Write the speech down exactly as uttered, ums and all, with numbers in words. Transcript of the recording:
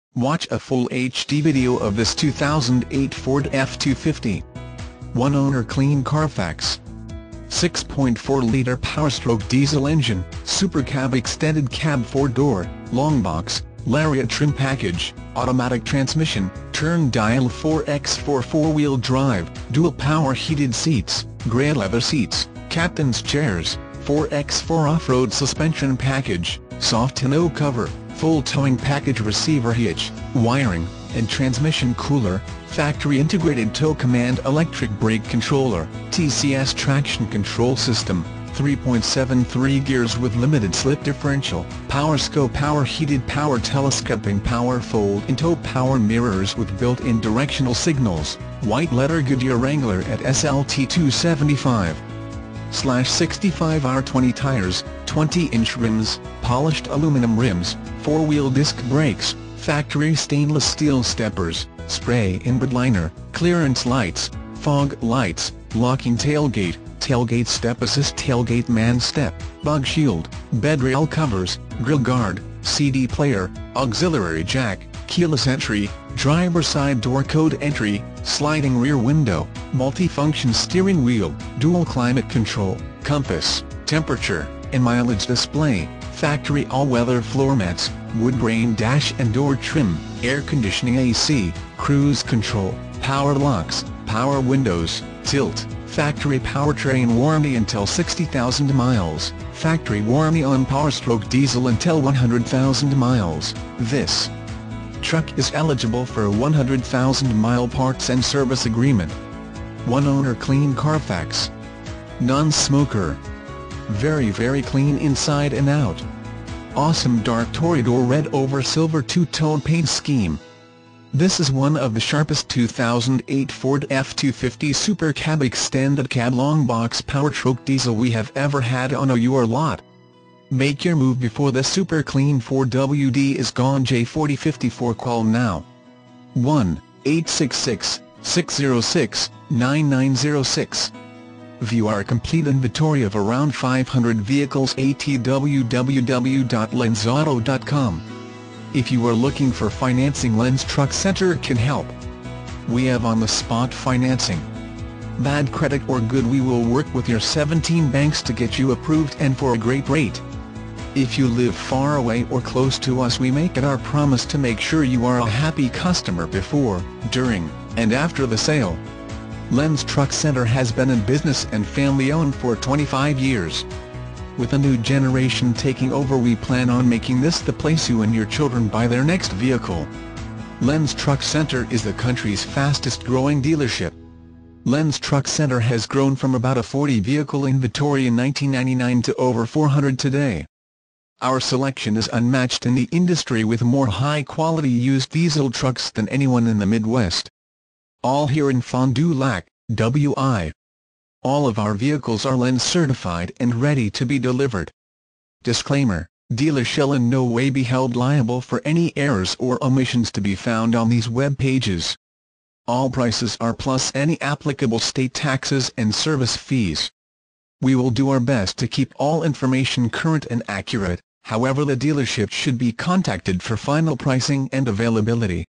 Watch a full H D video of this two thousand eight Ford F two fifty. One owner clean Carfax. six point four litre Powerstroke diesel engine, Super Cab extended cab four-door, long box, Lariat trim package, automatic transmission, turn dial four by four four-wheel drive, dual power heated seats, grey leather seats, captain's chairs, four by four off-road suspension package, soft tonneau cover, full towing package, receiver hitch, wiring, and transmission cooler, factory integrated tow command, electric brake controller, T C S traction control system, three point seven three gears with limited slip differential, power scope, power heated, power telescoping, power fold and tow, power mirrors with built-in directional signals, white letter Goodyear Wrangler at S L T two seventy-five slash sixty-five R twenty tires, twenty inch rims, polished aluminum rims, four-wheel disc brakes, factory stainless steel steppers, spray inboard liner, clearance lights, fog lights, locking tailgate, tailgate step assist, tailgate man step, bug shield, bed rail covers, grille guard, C D player, auxiliary jack, keyless entry, driver side door code entry, sliding rear window, multifunction steering wheel, dual climate control, compass, temperature, and mileage display, factory all-weather floor mats, wood grain dash and door trim, air conditioning, A C, cruise control, power locks, power windows, tilt, factory powertrain warranty until sixty thousand miles, factory warranty on Powerstroke diesel until one hundred thousand miles. This truck is eligible for a one hundred thousand mile parts and service agreement. One owner clean Carfax. Non-smoker. Very very clean inside and out. Awesome dark Toreador red over silver two-tone paint scheme. This is one of the sharpest two thousand eight Ford F two fifty Super Cab extended cab long box Powerstroke diesel we have ever had on your lot. Make your move before the super clean Ford W D is gone. J forty fifty-four. Call now. one eight six six, six zero six, nine nine zero six. View our complete inventory of around five hundred vehicles at w w w dot lenz auto dot com. If you are looking for financing, Lenz Truck Center can help. We have on-the-spot financing. Bad credit or good, we will work with your seventeen banks to get you approved and for a great rate. If you live far away or close to us, we make it our promise to make sure you are a happy customer before, during, and after the sale. Lenz Truck Center has been in business and family-owned for twenty-five years. With a new generation taking over, we plan on making this the place you and your children buy their next vehicle. Lenz Truck Center is the country's fastest-growing dealership. Lenz Truck Center has grown from about a forty vehicle inventory in nineteen ninety-nine to over four hundred today. Our selection is unmatched in the industry, with more high-quality used diesel trucks than anyone in the Midwest. All here in Fond du Lac, W I All of our vehicles are Lenz certified and ready to be delivered. Disclaimer: dealers shall in no way be held liable for any errors or omissions to be found on these web pages. All prices are plus any applicable state taxes and service fees. We will do our best to keep all information current and accurate, however the dealership should be contacted for final pricing and availability.